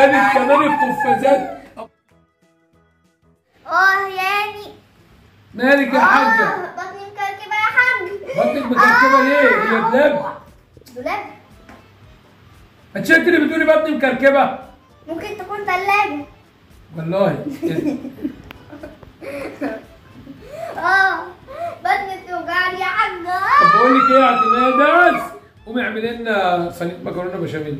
خدت كمان القفازات. يعني مالك يا حاجة؟ بطني مكركبة يا حاج. بطنك مكركبة ليه؟ هي دولاب؟ دولاب؟ انت شفت اللي بتقولي بطني مكركبة؟ ممكن تكون ثلاجة. والله كده. بطني بتوجعني يا حاجة. طب بقول لك ايه يا اعتماد؟ قومي اعملي لنا صينية مكرونة بشاميل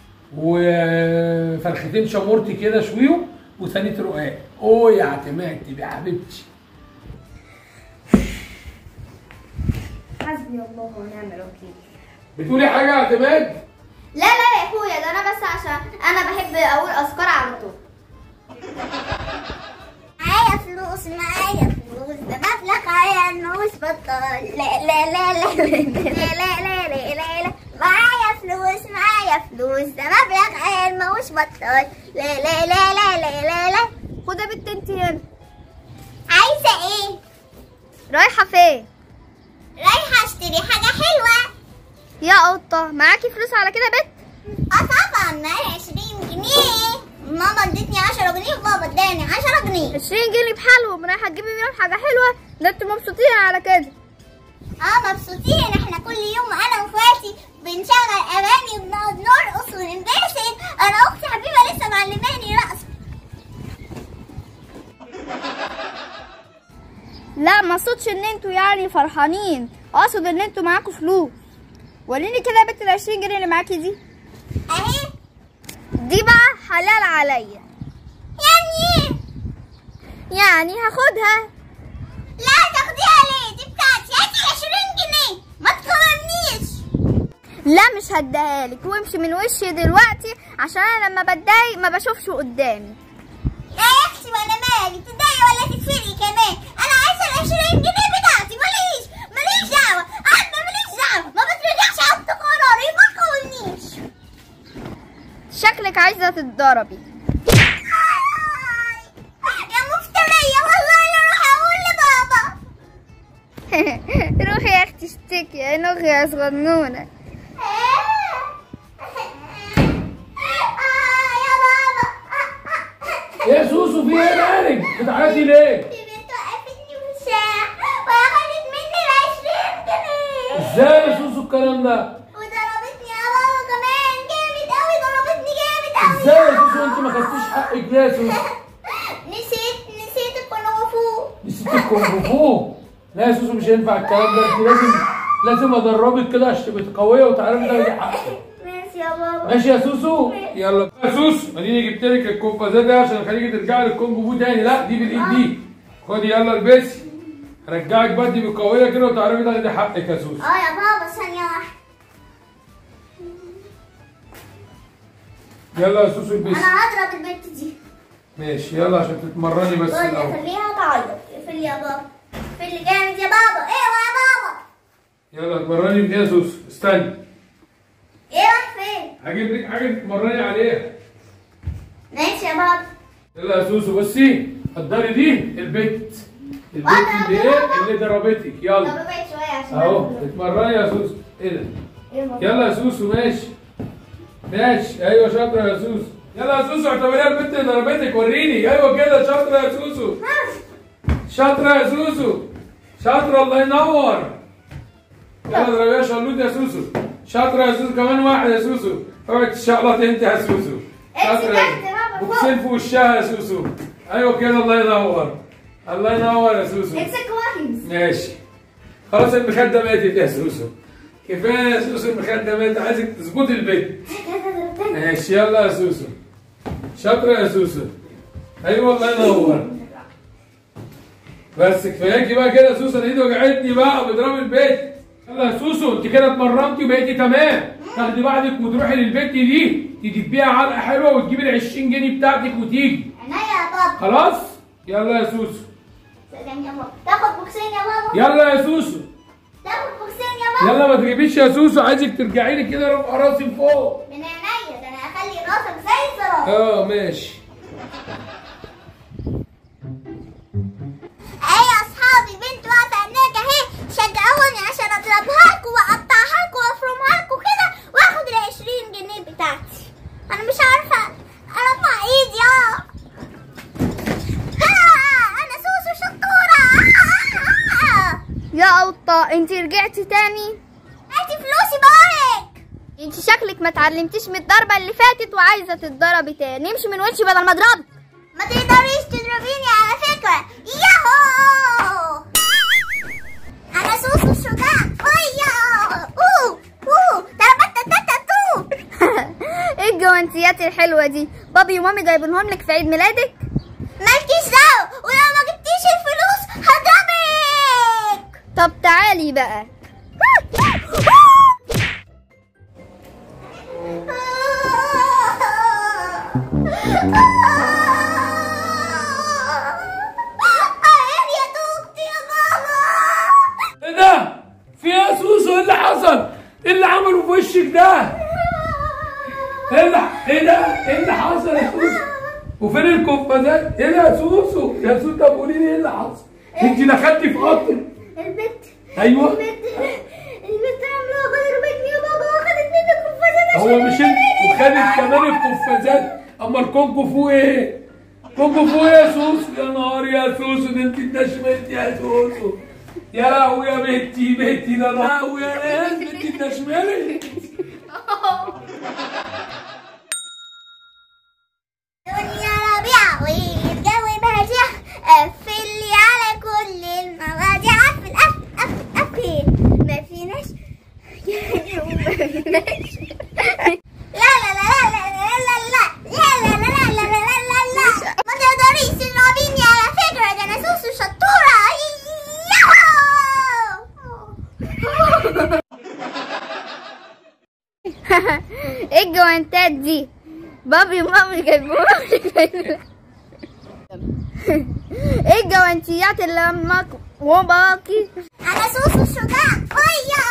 وفرختين شامورتي كده شويهم وثانية رقاق. يا اعتماد تبقى حبيبتي. حسبي الله ونعم الوكيل. بتقولي حاجة يا اعتماد؟ لا يا اخويا، ده انا بس عشان انا بحب اقول اذكار على طول. معايا فلوس ده مبلغ عينوش بطال. لا معايا فلوس ده مبلغ عينوش بطال. لا خد يا بنت انت هنا. عايزه ايه؟ رايحه فين؟ رايحه اشتري حاجه حلوه. يا قطه معاكي فلوس على كده يا بنت؟ طبعا معايا 20 جنيه. ماما ادتني 10 جنيه وبابا اداني 10 جنيه. 20 جنيه بحالهم رايحه تجيبي منهم حاجه حلوه؟ ده انتوا مبسوطين على كده. مبسوطين. احنا كل يوم انا واخواتي بنشغل اغاني وبنقعد نرقص وننبسط. انا اختي حبيبه لسه معلماني رقص. لا ما اقصدش ان انتوا يعني فرحانين، اقصد ان انتوا معاكوا فلوس. وريني كده يا بنت ال 20 جنيه اللي معاكي دي. اهي. دي بقى حلال عليا. يعني ايه؟ يعني هاخدها. لا تاخديها ليه؟ دي بتاعتي. هاتي 20 جنيه ما تقارنيش. لا مش هديها لك، وامشي من وشي دلوقتي عشان انا لما بتضايق ما بشوفش قدامي. يا اختي وانا مالي تضايقي ولا تتفرقي كمان؟ انا عايزه ال 20 جنيه بتاعتي. ماليش دعوه. انا ماليش دعوه. ما بترجعش عند قراري. ما تقولنيش. شكلك عايزه تتضربي. يا مفتريه والله لا اروح اقول لبابا. روحي يا اختي اشتكي يا نوخي يا صغنونه. يا سوسو في ايه مالك؟ بتعيطي ليه؟ دي بنت وقفتني في الشارع واخدت مني ال 20 جنيه. ازاي يا سوسو الكلام ده؟ وضربتني يا بابا كمان جامد قوي. ضربتني جامد قوي. ازاي يا سوسو انت ما خدتيش حقك ليه يا سوسو؟ نسيت الكونغ فو. نسيت الكونغ فو؟ لا يا سوسو مش هينفع الكلام ده. انت لازم ادربك كده عشان تبقي قويه وتعرفي تاخدي حقك. ماشي يا بابا. ماشي يا سوسو؟ يلا يا سوسو اديني جبت لك القفازات دي عشان اخليكي ترجعي للكونغ فو تاني. لا دي بالايد دي. خدي يلا البسي. هرجعك بقى تبقي قويه كده وتعرفي تاخدي حقك يا سوسو. يا بابا ثانيه واحده. يلا يا سوسو البسي. انا هضرب البنت دي. ماشي يلا عشان تتمرني بس الاول. خليها تعيط. اقفل يا بابا. اقفل جامد يا بابا. ايوه يا بابا. يلا اتمرني بدي يا سوسو. استني. ايه رايح فين؟ هجيب لك حاجه تتمرني عليها. ماشي يا بابا. يلا يا سوسو بصي قدري دي البت اللي اللي ضربتك. يلا طب ابعد شويه عشان اهو اتمرني يا سوسو. ايه ده؟ يلا يا سوسو ماشي. ايوه شاطره يا سوسو. يلا يا سوسو اعتبريها البت اللي ضربتك. وريني. ايوه كده شاطره يا سوسو. شاطره يا سوسو. شاطره الله ينور. يلا اضربيها شلوت يا سوسو. شاطره يا سوسو. كمان واحد يا سوسو. اوعي تشقلط انت يا سوسو. شاطره. بوكسين في وشها يا سوسو. ايوه كده الله ينور. الله ينور يا سوسو. امسك كويس. ماشي. خلاص المخده ماتت يا سوسو. كفايه يا سوسو المخده ماتت. عايزك تظبطي البيت. ماشي يلا يا سوسو. شاطره يا سوسو. ايوه الله ينور. بس كفاياكي بقى كده يا سوسو. انا ايدي وجعتني بقى بضرب البيت. يلا يا سوسو انت كده اتمرنتي وبقيتي تمام. تاخدي بعضك وتروحي للبيت دي تدبيها علقه حلوه وتجيبي ال 20 جنيه بتاعتك وتيجي. عينيا يا بابا. خلاص؟ يلا يا سوسو. سلام يا بابا. تاخد بوكسين يا بابا. يلا يا سوسو. تاخد بوكسين يا بابا. يلا ما تجيبيش يا سوسو. عايزك ترجعي لي كده رفع راسي لفوق. من عينيا. ده انا هخلي راسك زي الزرار. ماشي. ايه يا اصحابي بنت واقفه هناك اهي. شجعوني عشان اضربها لكم واقطعها لكم وافرمها لكم كده واخد ال 20 جنيه بتاعتي. انا مش عارفه. انا يا قطة انتي رجعتي تاني؟ هاتي فلوسي بقولك. انتي شكلك ما اتعلمتيش من الضربة اللي فاتت وعايزة تتضربي تاني. امشي من وشي بدل ما اضربك. ما تقدريش تضربيني على فكرة. ياهو انا سوسو الشجاع. ايه الجوانتيات الحلوة دي؟ بابي ومامي جايبينهم لك في عيد ميلادك؟ مالكيش دعوة، ولو ما جبتيش الفلوس هضربك. طب تعالي بقى. يا توبتي يا بابا. ايه ده؟ في ايه يا سوسو؟ ايه اللي حصل؟ ايه اللي عمله في وشك ده؟ ايه ده؟ ايه اللي حصل يا سوسو؟ وفين القفازات؟ ايه ده يا سوسو؟ يا سوسو طب قولي لي ايه اللي حصل؟ انت دخلتي في اوضتك. البت. ايوه البت عامله ضربتني يا بابا واخدت مني القفازات. هو مش انت وخدت كمان القفازات؟ اما الكونج فو ايه؟ كونج فو يا سوسو؟ يا نهار يا سوسو، ده انت اتنشملتي يا سوسو. يا لهوي يا بنتي ده انا لهوي يا ناس، بنتي اتنشملت. دنيا ربيع والجو بهجع، قفل لي على كل المواضيع. قفل ما فيناش لا ما تقدريش تضربيني على فكرة، ده انا سوسو شطورة. ايه الجوانتات دي؟ بابي ومامي جايبوها لك. ايه الجوانتيات اللي امك وباباكي؟ انا سوسو الشجاع.